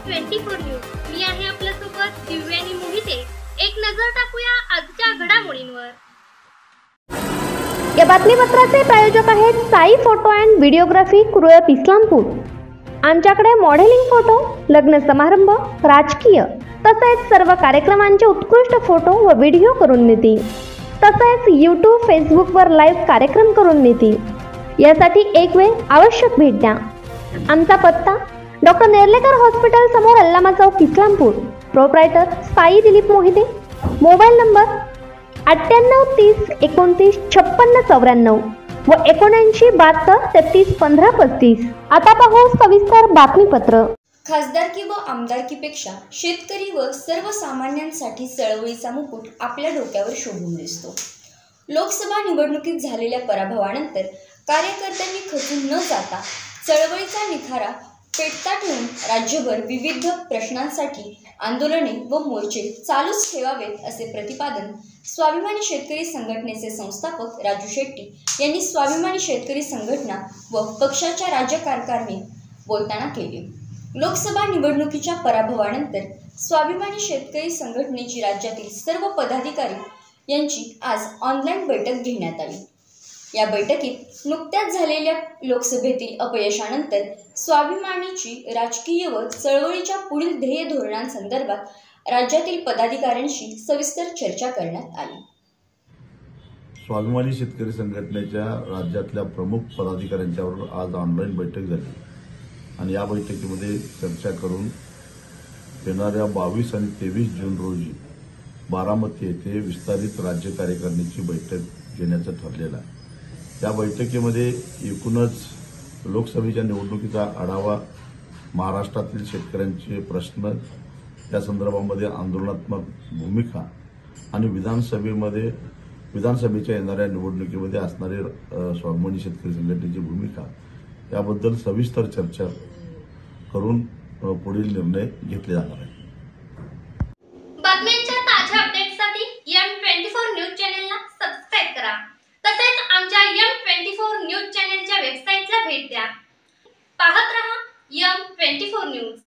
M24 news. मी आहे आपल्यासोबत दिव्या आणि मोहिते. एक नजर टाकूया आजच्या घडामोडींवर. या बातमीपत्राचे प्रायोजक आहेत Sai photo and videography, Kurlap, Islampur. आमच्याकडे मॉडेलिंग फोटो, लग्न समारंभ, राजकीय तसेच सर्व कार्यक्रमांचे उत्कृष्ट फोटो व व्हिडिओ करून मिळतील. तसेच YouTube, फेसबुकवर लाईव्ह कार्यक्रम करून मिळतील. यासाठी एक वेळ आवश्यक भेट द्या. आमचा पत्ता डॉक्टर नेर्लेकर हॉस्पिटल समोर, Allama Chowk, Islampur. Proprietor Sai Dilip Mohite. Mobile number 9830295694 व 7972331535. आता पाहू सविस्तर बातमीपत्र. खासदारकी व आमदारकीपेक्षा शेतकरी व सर्वसामान्यांसाठी चळवळीचा मुकुट आपल्या डोक्यावर शोभून दिसतो. लोकसभा निवडणुकीत झालेल्या पराभवानंतर कार्यकर्त्यांनी खचून न जाता चळवळीचा निखारा पेटता ठेवून राज्यभर विविध प्रश्नांसाठी आंदोलने व मोर्चे चालूच ठेवावेत, असे प्रतिपादन स्वाभिमानी शेतकरी संघटनेचे संस्थापक राजू शेट्टी यांनी स्वाभिमानी शेतकरी संघटना व पक्षाच्या राज्य कार्यकारिणीत बोलताना केले. लोकसभा निवडणुकीच्या पराभवानंतर स्वाभिमानी शेतकरी संघटनेची राज्यातील सर्व पदाधिकारी यांची आज ऑनलाईन बैठक घेण्यात आली. या बैठकीत नुकत्याच झालेल्या लोकसभेतील अपयशानंतर स्वाभिमानीची राजकीय व चळवळीच्या पुढील ध्येय धोरणांसंदर्भात राज्यातील पदाधिकाऱ्यांशी सविस्तर चर्चा करण्यात आली. स्वाभिमानी शेतकरी संघटनेच्या राज्यातल्या प्रमुख पदाधिकाऱ्यांच्यावर आज ऑनलाईन बैठक झाली आणि या बैठकीमध्ये चर्चा करून येणाऱ्या 22 आणि 23 जून रोजी बारामती येथे विस्तारित राज्य कार्यकारिणीची बैठक घेण्याचं ठरलेलं आहे. या बैठकीमध्ये एकूणच लोकसभेच्या निवडणुकीचा आढावा, महाराष्ट्रातील शेतकऱ्यांचे प्रश्न, त्या संदर्भामध्ये आंदोलनात्मक भूमिका आणि विधानसभेच्या येणाऱ्या निवडणुकीमध्ये असणारी स्वाभिमानी शेतकरी संघटनेची भूमिका याबद्दल सविस्तर चर्चा करून पुढील निर्णय घेतले जाणार आहे. बातम्यांच्या ताज्या अपडेट्ससाठी M24 न्यूज चॅनेलला सबस्क्राइब करा. तसेच आमच्या M24 न्यूज चॅनेलच्या वेबसाईटला भेट द्या. पाहत रहा M24 न्यूज.